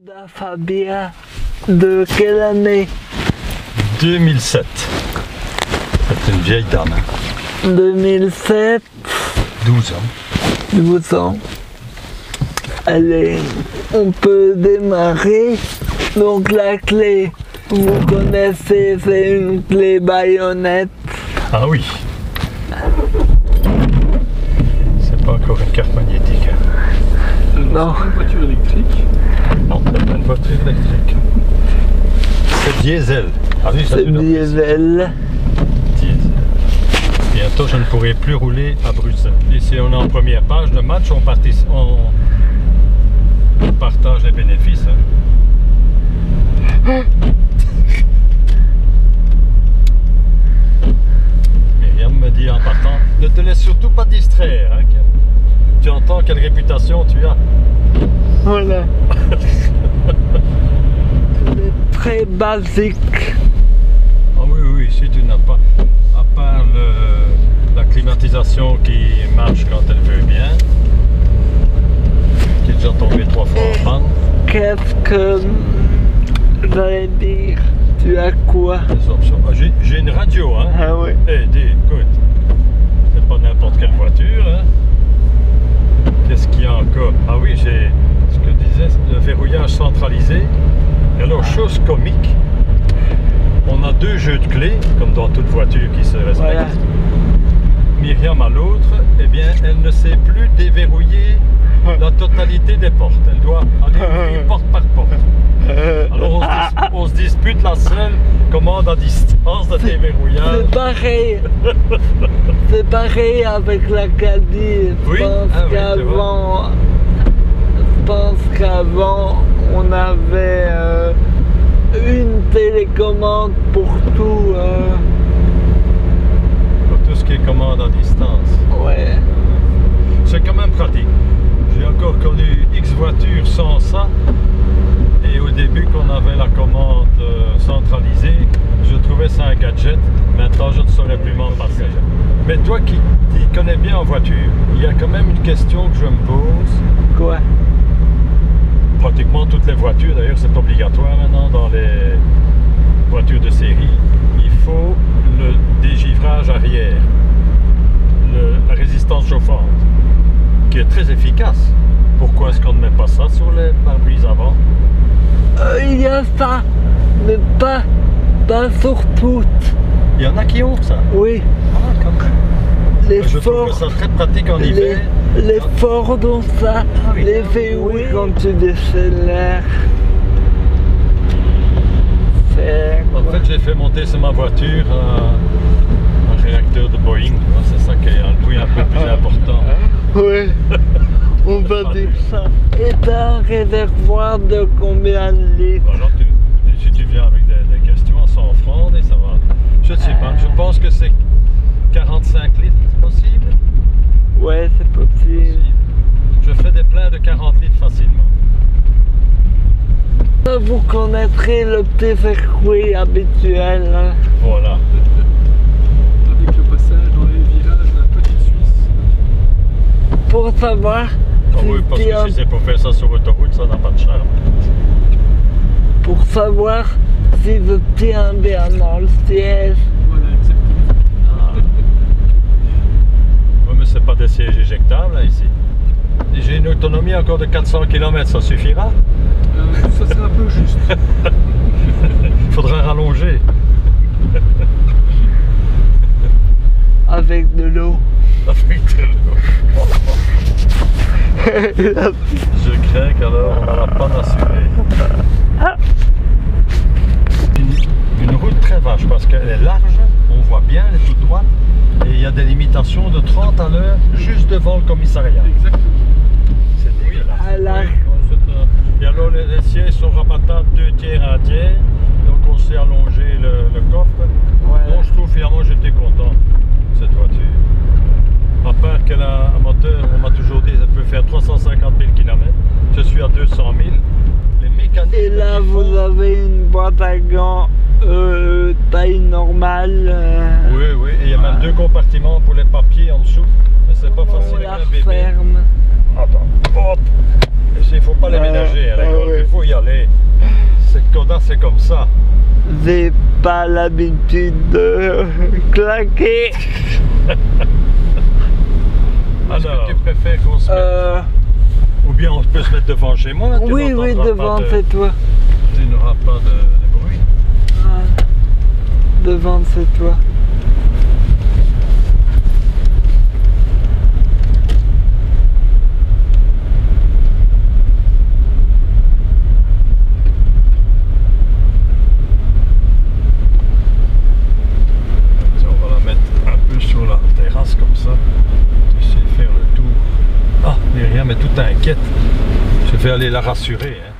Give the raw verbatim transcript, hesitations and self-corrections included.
Skoda Fabia de quelle année? deux mille sept. C'est une vieille dame. deux mille sept. douze ans. douze ans. Allez, on peut démarrer. Donc la clé, vous connaissez, c'est une clé baïonnette. Ah oui. C'est pas encore une carte magnétique. Non. C'est pas une voiture électrique. Non, c'est pas une voiture électrique. C'est diesel. Ah oui, ça C'est a une diesel. Diesel. Bientôt, je ne pourrai plus rouler à Bruxelles. Ici, on est en première page de match. On, partic... on... on partage les bénéfices. Hein. Myriam me dit en partant, ne te laisse surtout pas distraire. Hein, tu entends quelle réputation tu as. Voilà. C'est très basique. Ah oui, oui, si tu n'as pas, à part le, la climatisation qui marche quand elle veut bien, qui est déjà tombée trois fois en panne. Qu'est-ce que j'allais dire? Tu as quoi? Les options. Ah, j'ai une radio, hein. Ah oui. Eh, dis, écoute, c'est pas n'importe quelle voiture, hein. Qu'est-ce qu'il y a encore? Ah oui, j'ai ce que je disais, le verrouillage centralisé. Et alors, chose comique, on a deux jeux de clés, comme dans toute voiture qui se respecte. Voilà. Myriam à l'autre, eh bien, elle ne sait plus déverrouiller la totalité des portes. Elle doit aller ouvrir porte par porte. Alors, on se, dis, on se dispute la seule commande à distance de déverrouillage. C'est pareil. C'est pareil avec la Caddy. Je Oui? pense Ah oui, qu'avant, je pense qu'avant, on avait euh, une télécommande pour tout. Euh... Pour tout ce qui est commande à distance. Ouais. C'est quand même pratique. J'ai encore connu X voitures sans ça. Et au début, qu'on avait la commande euh, centralisée, je trouvais ça un gadget. Maintenant, je ne saurais plus m'en passer. Mais toi qui, qui connais bien en voiture, il y a quand même une question que je me pose. Quoi? Pratiquement toutes les voitures, d'ailleurs, c'est obligatoire maintenant dans les voitures de série. Il faut le dégivrage arrière, le, la résistance chauffante, qui est très efficace. Pourquoi est-ce qu'on ne met pas ça sur les pare-brises avant? Euh, il y a ça, mais pas, pas sur toutes. Il y en a qui ont ça. Oui. Ah, quand même. Les Je trouve Ford, ça très pratique en les, hiver. les Ford ont ça, Ah oui. les V huit quand tu décélères. C'est... En fait, j'ai fait monter sur ma voiture un, un réacteur de Boeing. C'est ça qui est un bruit un peu plus important. Oui, on va dire ça. Et t'as un réservoir de combien de litres? Alors, tu, si tu viens avec des, des questions à cent francs, et ça va. Je ne sais pas, je pense que c'est quarante-cinq litres, c'est possible? Ouais, c'est possible. Je fais des pleins de quarante litres facilement. Vous connaîtrez le petit circuit habituel. Hein. Voilà. Avec le passage dans les virages de la petite Suisse. Pour savoir Ah si oui, parce tu que as- si c'est pour faire ça sur autoroute, ça n'a pas de charme. pour savoir si je tiens bien dans le siège. Voilà, exactement. Ah. Oui, mais c'est pas des sièges éjectables là, ici. J'ai une autonomie encore de quatre cents kilomètres, ça suffira? Euh, ça c'est un peu juste. Il faudra rallonger. Avec de l'eau. Avec de l'eau. Je crains qu'alors on n'aura pas d'assuré. Une, une route très vache parce qu'elle est large, on voit bien, elle est toute droite et il y a des limitations de trente à l'heure juste devant le commissariat. Exactement. C'est dégueulasse. À la- Oui, c'est un- et alors les, les sièges sont rabattables deux tiers à un tiers, donc on sait allonger le, le coffre. Ouais. Donc je trouve finalement j'étais content de cette voiture. À part qu'elle a un moteur, on m'a toujours dit qu'elle peut faire trois cent cinquante mille kilomètres. Je suis à deux cent mille. Les mécanismes. Et là, qui vous font- avez une boîte à gants euh, taille normale. Euh, Oui, oui, et il y a même deux compartiments pour les papiers en dessous. Mais c'est pas on facile la avec un bébé. referme. Attends. Hop. Il ne faut pas les ménager, hein, Ah, les ah, golfs, ouais. il faut y aller. Cette Koda, c'est comme ça. J'ai pas l'habitude de claquer. Est-ce que tu préfères qu'on se mette... Euh, Ou bien on peut se mettre devant chez moi, tu oui, oui, n'entendras devant pas de- c'est toi. Tu n'auras pas de, de bruit. Ouais. Devant c'est toi. Tiens, on va la mettre un peu sur la terrasse comme ça. Tu sais faire le tour. Ah, mais rien, mais tout t'inquiète. Je vais aller la rassurer. Hein.